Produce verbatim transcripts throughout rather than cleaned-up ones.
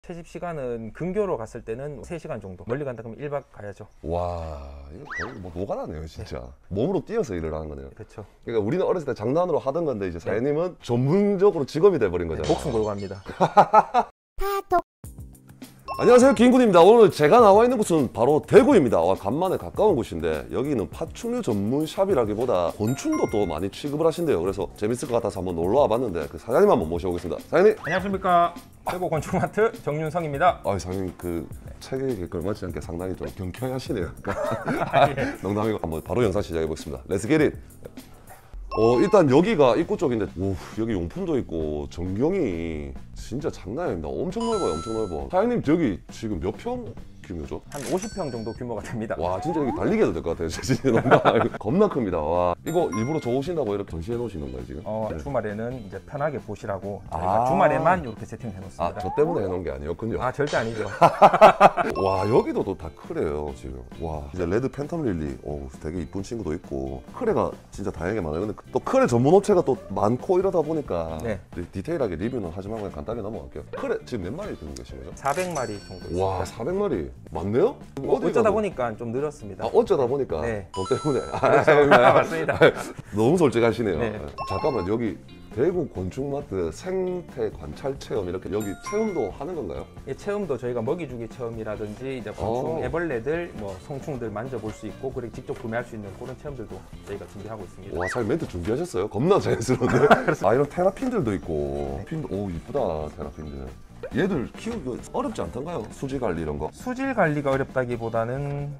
채집 시간은 근교로 갔을 때는 세 시간 정도, 멀리 간다 그러면 일 박 가야죠. 와, 이거 거의 뭐 노가다네요 진짜. 네. 몸으로 뛰어서 일을 하는 거네요. 그렇죠. 그러니까 우리는 어렸을 때 장난으로 하던 건데 이제 사장님은 네. 전문적으로 직업이 돼버린 거잖아요. 목숨 걸고 합니다. 안녕하세요, 김군입니다. 오늘 제가 나와 있는 곳은 바로 대구입니다. 와, 간만에 가까운 곳인데 여기는 파충류 전문 샵이라기보다 곤충도 또 많이 취급을 하신대요. 그래서 재밌을 것 같아서 한번 놀러 와봤는데 그 사장님 한번 모셔보겠습니다. 사장님! 안녕하십니까, 대구 곤충마트 정윤성입니다. 아, 사장님 그 책에 걸맞지 않게 상당히 좀 경쾌하시네요. 아, 예. 농담이고 한번 바로 영상 시작해보겠습니다. Let's get it! 어, 일단 여기가 입구 쪽인데 오, 여기 용품도 있고 전경이 진짜 장난이 아닙니다. 엄청 넓어요, 엄청 넓어. 사장님 저기 지금 몇 평 규모죠? 한 오십 평 정도 규모가 됩니다. 와, 진짜 여기 달리게 해도 될 것 같아요. 진짜 농담. 겁나 큽니다. 와, 이거 일부러 저 오신다고 이렇게 전시해 놓으시는 건가요 지금? 어, 네. 주말에는 이제 편하게 보시라고 저희가 아 주말에만 이렇게 세팅해 놓습니다. 아, 저 때문에 해놓은 게 아니었군요. 아, 절대 아니죠. 와, 여기도 또 다 크래요 지금. 와, 이제 레드 팬텀 릴리, 오, 되게 이쁜 친구도 있고 크래가 진짜 다양하게 많아요. 근데 또 크래 전문 업체가 또 많고 이러다 보니까 네. 디테일하게 리뷰는 하지 말고 그냥 간단하게 넘어갈게요. 크래 지금 몇 마리 들고 계신 거죠? 사백 마리 정도 있습니다. 와, 사백 마리 많네요? 뭐 어디 어쩌다 가도- 보니까 좀 늘었습니다. 아, 어쩌다 보니까 네. 돈 때문에. 그렇죠. 아, 맞습니다. 너무 솔직하시네요. 네. 잠깐만, 여기 대구 곤충마트 생태 관찰 체험 이렇게 여기 체험도 하는 건가요? 이 체험도 저희가 먹이주기 체험이라든지 이제 곤충, 오. 애벌레들, 뭐 송충들 만져볼 수 있고 그리고 직접 구매할 수 있는 그런 체험들도 저희가 준비하고 있습니다. 와, 잘 멘트 준비하셨어요? 겁나 자연스러운데? 아, 이런 테라핀들도 있고. 핀, 오, 이쁘다, 테라핀들. 얘들 키우기 어렵지 않던가요? 수질 관리 이런 거? 수질 관리가 어렵다기보다는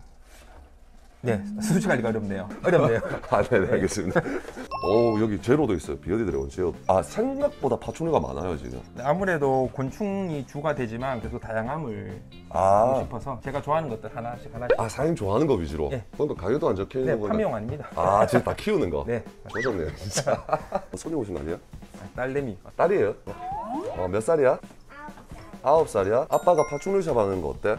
네, 수질 관리가 어렵네요. 어렵네요. 아, 네네, 알겠습니다. 오, 여기 제로도 있어요. 비어디 드래곤 제로. 아, 생각보다 파충류가 많아요, 지금. 아무래도 곤충이 주가 되지만 그래도 다양함을 아. 하고 싶어서 제가 좋아하는 것들 하나씩 하나씩. 아, 사장님 좋아하는 거 위주로? 네. 그러니까 가격도 안 적혀 있는 네, 거니까. 판매용 아닙니다. 아, 진짜 다 키우는 거? 네, 좋았네요, 진짜. 손님 오신 거 아니에요? 딸내미. 딸이에요? 어, 몇 살이야? 아홉 살이야? 아빠가 파충류샵 하는 거 어때?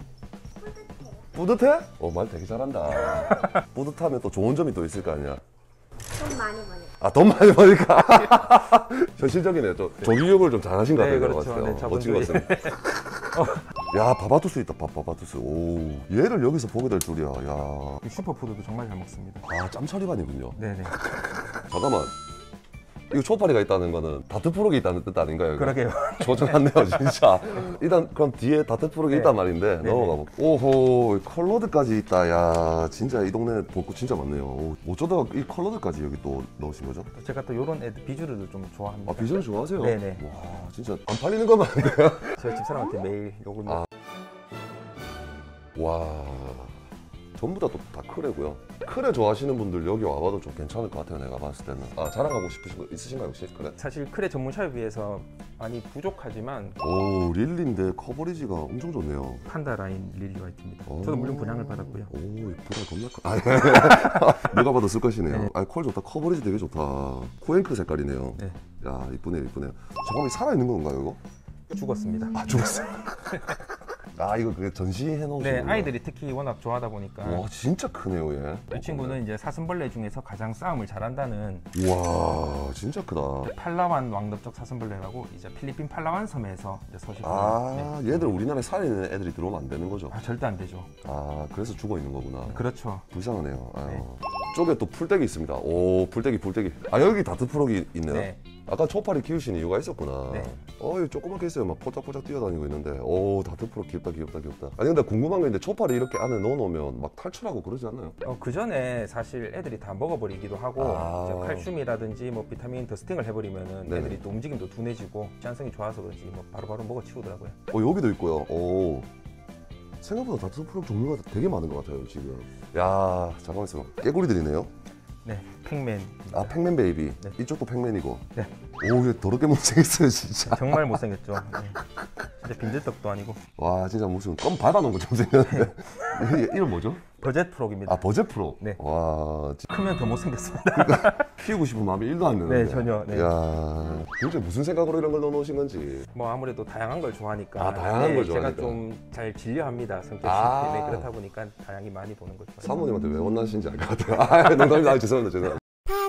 뿌듯해? 어, 말 되게 잘한다. 뿌듯하면 또 좋은 점이 또 있을 거 아니야? 돈 많이 버네. 아, 돈 많이 버니까. 현실적이네요. 또 조기교육을 좀 잘하신 것 네, 같아요. 그렇죠. 봤을 때. 네, 어, 멋진 것 자본주의. 같습니다. 야, 바바투스 있다. 바, 바바투스. 오, 얘를 여기서 보게 될 줄이야. 야, 이 슈퍼푸드도 정말 잘 먹습니다. 아, 짬처리반이군요. 네네. 잠깐만. 이거 초파리가 있다는 거는 다트프록이 있다는 뜻 아닌가요? 이거? 그러게요. 조정한네요, 진짜. 일단 그럼 뒤에 다트프록이 네. 있단 말인데 네네. 넘어가 볼게요. 오호, 컬러드까지 있다. 야, 진짜 이 동네 벚꽃 진짜 많네요. 오, 어쩌다가 이 컬러드까지 여기 또 넣으신 거죠? 제가 또 이런 애들 비주류를 좀 좋아합니다. 아, 비주얼 좋아하세요? 네네. 와, 진짜 안 팔리는 것만 한데요? 저희 집사람한테 매일 욕을 먹. 아. 와, 전부 다 또 다 크래고요. 크래 좋아하시는 분들 여기 와봐도 좀 괜찮을 것 같아요, 내가 봤을 때는. 아, 자랑하고 싶으신 거 있으신가요, 혹시? 크래? 사실 크레 전문샵에 비해서 많이 부족하지만 오, 릴리인데 커버리지가 엄청 좋네요. 판다 라인 릴리 화이트입니다. 오. 저도 물론 분양을 받았고요. 오, 이쁘다. 겁나 커. 아, 누가 봐도 쓸 것이네요. 네. 아, 컬 좋다. 커버리지 되게 좋다. 코앵크 색깔이네요. 네. 야, 이쁘네요, 이쁘네요. 잠깐만, 살아있는 건가요, 이거? 죽었습니다. 아, 죽었어. 아, 이거 그게 전시해 놓으신 네, 거예요? 아이들이 특히 워낙 좋아하다 보니까 와, 진짜 크네요, 얘. 이 친구는 이제 사슴벌레 중에서 가장 싸움을 잘한다는 와, 진짜 크다. 팔라완 왕덮적 사슴벌레라고 이제 필리핀 팔라완 섬에서 이제 서식하는. 아, 네. 얘들 우리나라에 살아있는 애들이 들어오면 안 되는 거죠? 아, 절대 안 되죠. 아, 그래서 죽어 있는 거구나. 그렇죠. 불쌍하네요. 아유. 네. 쪽에 또 풀떼기 있습니다. 오, 풀떼기, 풀떼기. 아, 여기 다트프록이 있네요. 네. 아까 초파리 키우신 이유가 있었구나. 네. 어, 여기 조그맣게 있어요. 막 포짝포짝 뛰어다니고 있는데. 오, 다트프록 귀엽다, 귀엽다, 귀엽다. 아니, 근데 궁금한 게 있는데 초파리 이렇게 안에 넣어놓으면 막 탈출하고 그러지 않나요? 어, 그 전에 사실 애들이 다 먹어버리기도 하고 아. 이제 칼슘이라든지 뭐 비타민 더스팅을 해버리면은 네네. 애들이 또 움직임도 둔해지고 시한성이 좋아서 그런지 뭐 바로바로 먹어치우더라고요. 어, 여기도 있고요. 오. 생각보다 다트프록 종류가 되게 많은 것 같아요, 지금. 야, 잠깐만 있어. 깨구리들이네요. 네, 팩맨. 아, 팩맨 베이비. 네. 이쪽도 팩맨이고. 네. 오, 얘 더럽게 못생겼어요, 진짜. 정말 못생겼죠. 네. 진짜 빈들떡도 아니고. 와, 진짜 무슨 껌 밟아놓은 것처럼 생겼는데. 얘 이름 뭐죠? 버젯 프록입니다. 아, 버제 프로. 네. 와, 진- 크면 더 못생겼습니다. 키우고 싶은 마음이 일도 안 드는데. 네, 전혀, 네. 야, 도대체 무슨 생각으로 이런 걸 넣어놓으신 건지. 뭐 아무래도 다양한 걸 좋아하니까. 아, 다양한 걸 제가 좋아하니까. 좀 잘 진료합니다, 성격이. 아. 네, 그렇다 보니까 다양히 많이 보는 걸 좋아해요. 사모님한테 왜 혼나신지 알 것 같아요. 아, 농담입니다. 아, 죄송합니다, 죄송합니다.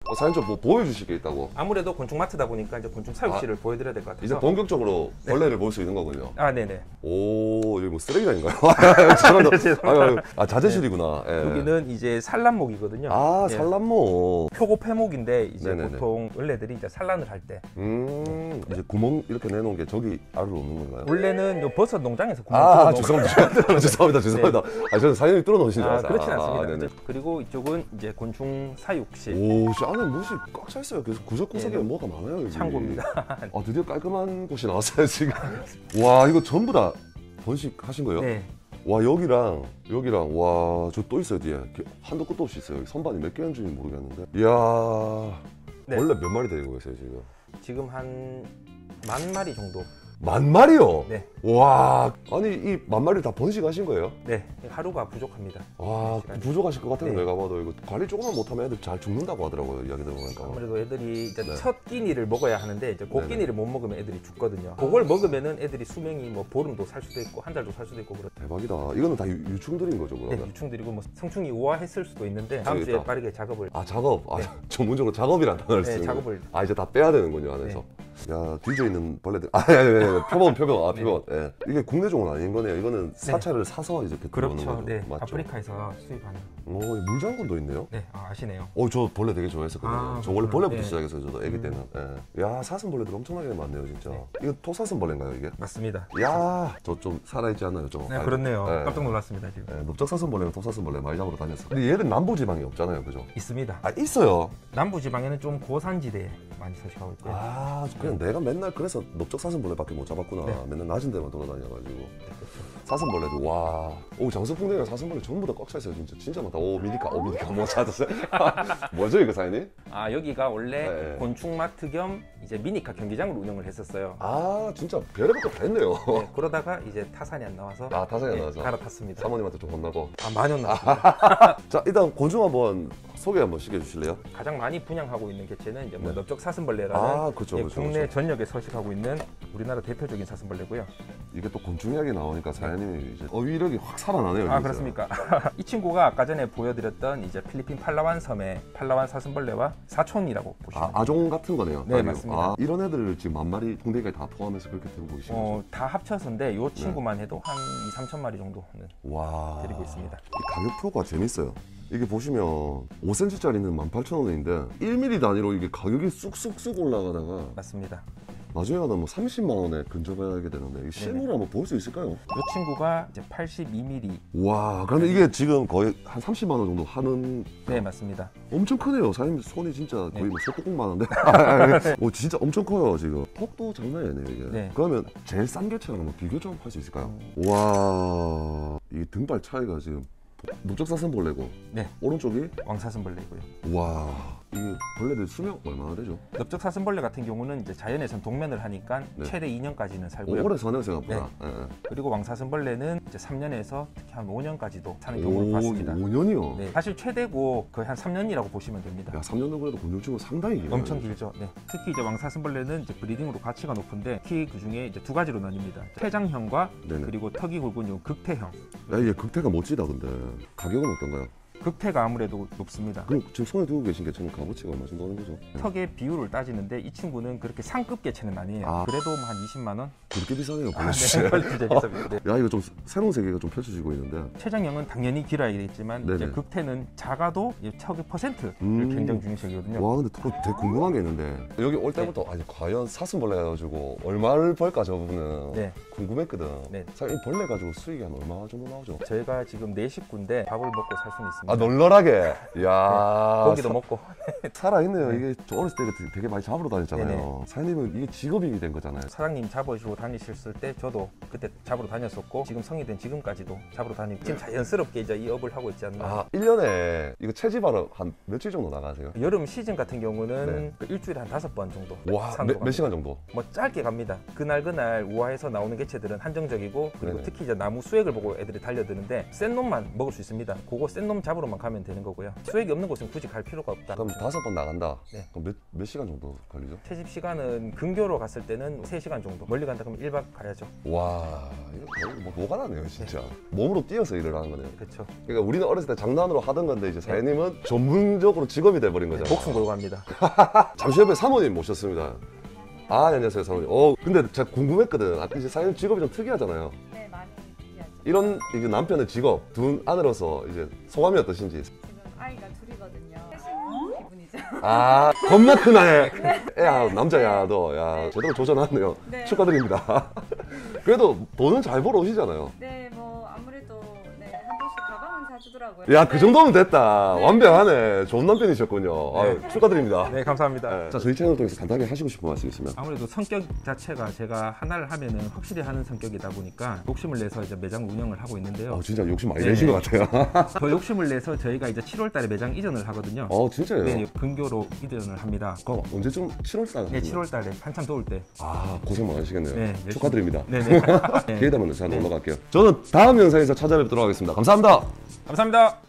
어, 사장님 좀 뭐 보여주실 게 있다고. 아무래도 곤충마트다 보니까 이제 곤충 사육실을 보여드려야 될 것 같아서. 이제 본격적으로 네. 벌레를 볼 수 있는 거군요. 아, 네네. 오, 여기 뭐 쓰레기장인가요? 죄송합니다. 아유, 아유. 아, 자재실이구나. 예. 여기는 이제 산란목이거든요. 아, 예. 산란모. 표고 폐목인데 이제 네네네. 보통 원래들이 이제 산란을 할 때 음, 이제 구멍 이렇게 내놓은 게 저기 아래로 오는 건가요? 원래는 요 버섯 농장에서 구멍 아, 뚫어놓은 죄송합니다. 죄송합니다. 죄송합니다. 아, 저는 사장님이 뚫어놓으신 줄 아, 알았어요. 그렇진 아, 않습니다. 네네. 그리고 이쪽은 이제 곤충 사육실 오, 씨, 안에 무엇이 꽉 차 있어요. 그래서 구석구석에 네. 뭐가 많아요. 여기. 창고입니다. 아, 드디어 깔끔한 곳이 나왔어요, 지금. 와, 이거 전부 다 번식하신 거예요? 네. 와, 여기랑 여기랑 와, 저 또 있어요, 뒤에. 이렇게 한도 끝도 없이 있어요. 여기 선반이 몇 개인지 모르겠는데. 이야, 네. 원래 몇 마리 데리고 계세요, 지금? 지금 한 만 마리 정도. 만 마리요? 네. 와, 아니 이 만 마리 다 번식하신 거예요? 네. 하루가 부족합니다. 와, 시간이. 부족하실 것 같아요. 네. 내가 봐도 이거 관리 조금만 못하면 애들 잘 죽는다고 하더라고요. 이야기 들어보니까. 아무래도 애들이 이제 네. 첫 끼니를 먹어야 하는데 이제 그 네네. 끼니를 못 먹으면 애들이 죽거든요. 그걸 먹으면은 애들이 수명이 뭐 보름도 살 수도 있고 한 달도 살 수도 있고 그렇. 대박이다. 이거는 다 유, 유충들인 거죠, 네, 그러면? 유충들이고 뭐 성충이 우아했을 수도 있는데 다음 주에 알겠다. 빠르게 작업을. 아, 작업. 아, 네. 전문적으로 작업이란 단어를 네, 쓰는 작업을. 거. 아, 이제 다 빼야 되는군요, 안에서. 야, 뒤져 있는 벌레들. 아, 아니, 아니, 아니, 표본, 표본. 아, 표본. 예. 이게 국내종은 아닌 거네요. 이거는 사찰을 사서 이제 이렇게 들어오는 그렇죠. 거죠. 네. 맞죠? 아프리카에서 수입하는. 오, 이 물장군도 있네요. 네, 아, 아시네요. 어, 저 벌레 되게 좋아했었거든요. 아, 저 원래 그렇구나. 벌레부터 네. 시작했어요, 저도 아기 때는. 예. 야, 사슴벌레들 엄청나게 많네요, 진짜. 이거 토사슴벌레인가요, 이게? 맞습니다. 야, 저 좀 살아있지 않나요, 저? 네, 그렇네요. 예. 깜짝 놀랐습니다 지금. 예, 넓적사슴벌레랑 토사슴벌레 많이 잡으러 다녔어요. 근데 얘는 남부지방이 없잖아요, 그죠? 있습니다. 아, 있어요. 남부 지방에는 좀 고산지대에 많이 서식하고 있고요. 아, 그냥 내가 맨날 그래서 넓적사슴벌레밖에 못 잡았구나. 네. 맨날 낮은 데만 돌아다녀가지고. 사슴벌레도 와, 오, 장수풍뎅이랑 사슴벌레 전부 다 꽉 차 있어요, 진짜. 진짜 많다. 오, 미니까, 오, 미니까 뭐 찾았어요? 뭐죠, 이거 사장님? 아, 여기가 원래 네. 곤충마트 겸 이제 미니카 경기장을 운영을 했었어요. 아, 진짜 별의별 거 다 했네요. 네, 그러다가 이제 타산이 안 나와서 아, 타산이 안 네, 나와서. 갈아탔습니다. 사모님한테 좀 혼나고. 아, 만원 나왔습니다. 자, 일단 곤충 한번 소개 한번 시켜주실래요? 가장 많이 분양하고 있는 개체는 이제 뭐 네. 넓적 사슴벌레라는 아, 그렇죠, 예, 그렇죠, 국내 그렇죠. 전역에 서식하고 있는 우리나라 대표적인 사슴벌레고요. 이게 또 곤충 이야기 나오니까 사장님이 이제 어휘력이 확 살아나네요. 아, 여기서. 그렇습니까? 이 친구가 아까 전에 보여드렸던 이제 필리핀 팔라완 섬의 팔라완 사슴벌레와 사촌이라고 보시면 아, 아종 같은 거네요. 네, 아니요. 맞습니다. 아, 이런 애들을 지금 만 마리 풍뎅이까지 다 포함해서 그렇게 들고 계시는 어, 거죠? 다 합쳐서인데 이 친구만 네. 해도 한 이, 삼천 마리 정도는 와. 드리고 있습니다. 이 가격 프로가 재밌어요. 이게 보시면 오 센티미터짜리는 만 팔천 원인데 일 밀리미터 단위로 이게 가격이 쑥쑥쑥 올라가다가 맞습니다. 나중에 가다 뭐 삼십만 원에 근접하게 되는데 이 실물을 한번 볼 수 있을까요? 이 친구가 이제 팔십이 밀리미터. 와, 그런데 이게 지금 거의 한 삼십만 원 정도 하는. 네, 맞습니다. 엄청 크네요. 사장님 손이 진짜 거의 네. 뭐 소뚜껑만 한데. 오, 진짜 엄청 커요, 지금. 턱도 장난이 아니에요, 이게. 네. 그러면 제일 싼 개체랑 한번 비교 좀 할 수 있을까요? 음. 와, 이 등발 차이가 지금 넓적사슴벌레고 네, 오른쪽이 왕사슴벌레고요. 와, 이 벌레들 수명 얼마나 되죠? 넓적 사슴벌레 같은 경우는 이제 자연에선 동면을 하니까 네. 최대 이 년까지는 오, 살고요. 오래 사네요, 생각보다. 예, 예. 그리고 왕사슴벌레는 이제 삼 년에서 특히 한 오 년까지도 사는 경우를 봤습니다. 오 년이요? 네, 사실 최대고 거의 한 삼 년이라고 보시면 됩니다. 야, 삼 년도 그래도 곤충치고 상당히 길어요. 엄청 길죠. 네. 특히 이제 왕사슴벌레는 이제 브리딩으로 가치가 높은데 특히 그 중에 이제 두 가지로 나뉩니다. 퇴장형과 네네. 그리고 턱이 굵은 요 극퇴형. 야, 이게 극태가 멋지다, 근데. 가격은 어떤가요? 극퇴가 아무래도 높습니다. 그럼 지금 손에 들고 계신 게 저는 값어치가 얼마 정도 하는 거죠? 턱의 비율을 따지는데 이 친구는 그렇게 상급 개체는 아니에요. 아. 그래도 뭐 한 이십만 원? 그렇게 비싸네요, 아, 벌레주제. 네, 진짜 비쌉니다. 네. 야, 이거 좀 새로운 세계가 좀 펼쳐지고 있는데. 최장형은 당연히 길어야 되겠지만 네네. 이제 극퇴는 작아도 이 턱의 퍼센트를 음. 굉장히 중요시하거든요. 와, 근데 또 되게 궁금한 게 있는데 여기 올 때부터 아니 과연 사슴벌레 가지고 얼마를 벌까 저분은 네. 궁금했거든. 네. 사실 이 벌레 가지고 수익이 한 얼마 정도 나오죠? 저희가 지금 네 식구인데 밥을 먹고 살 수는 있습니다. 아, 널널하게. 야, 고기도 사- 먹고. 살아있네요. 네. 이게 저 어렸을 때 되게- 되게 많이 잡으러 다녔잖아요. 네네. 사장님은 이게 직업이 된 거잖아요. 사장님 잡으시고 다니셨을 때 저도 그때 잡으러 다녔었고 지금 성이 된 지금까지도 잡으러 다니고 지금 자연스럽게 이제 이 업을 하고 있지 않나. 아, 일 년에 이거 채집하러 한 며칠 정도 나가세요? 여름 시즌 같은 경우는 네. 그 일주일에 한 다섯 번 정도. 와, 산도 몇, 몇 갑니다. 시간 정도? 뭐 짧게 갑니다. 그날 그날 우아에서 나오는 개체들은 한정적이고 그리고 네네. 특히 이제 나무 수액을 보고 애들이 달려드는데 센 놈만 먹을 수 있습니다. 그거 센 놈 잡을 잡으러만 가면 되는 거고요. 수액이 없는 곳은 굳이 갈 필요가 없다. 그럼 다섯 번 나간다. 네. 그럼 몇, 몇 시간 정도 걸리죠? 채집 시간은 근교로 갔을 때는 세 시간 정도. 멀리 간다 그러면 일 박 가야죠. 와, 이거 거의 뭐 노가다네요, 진짜. 몸으로 뛰어서 일을 하는 거네요. 그렇죠. 그러니까 우리는 어렸을 때 장난으로 하던 건데 이제 사장님은 전문적으로 직업이 돼버린 거잖아요. 목숨 걸고 합니다. 잠시 옆에 사모님 모셨습니다. 아, 안녕하세요, 사모님. 어, 근데 제가 궁금했거든. 아까 이제 사장님 직업이 좀 특이하잖아요. 네, 많이 특이하죠. 이런 이게 남편의 직업, 둔 아내로서 이제 소감이 어떠신지. 지금 아이가 둘이거든요. 셋인 기분이죠. 아, 겁나 큰 아이. 애야, 남자야, 너. 야, 제대로 조져놨네요. 네. 축하드립니다. 그래도 돈은 잘 벌어 오시잖아요. 네, 뭐 아무래도 네, 한 번씩 가방은 사주더라고요. 야, 그 네. 정도면 됐다. 네. 완벽하네. 좋은 남편이셨군요. 아유, 축하드립니다. 네, 감사합니다. 네. 자, 저희 채널 통해서 간단히 하시고 싶은 말씀 있으면. 아무래도 성격 자체가 제가 하나를 하면은 확실히 하는 성격이다 보니까 욕심을 내서 이제 매장 운영을 하고 있는데요. 어, 진짜 욕심 많이 네. 내신 것 같아요. 더 욕심을 내서 저희가 이제 칠월 달에 매장 이전을 하거든요. 어, 진짜요? 네, 근교로 이전을 합니다. 그럼 언제쯤 칠월 달? 네, 칠월 달에 한참 더울 때. 아, 고생 많으시겠네요. 네, 열심히- 축하드립니다. 네네. 네. 기회 되면 제가 네. 놀러 갈게요. 저는 다음 영상에서 찾아뵙도록 하겠습니다. 감사합니다. 감사합니다.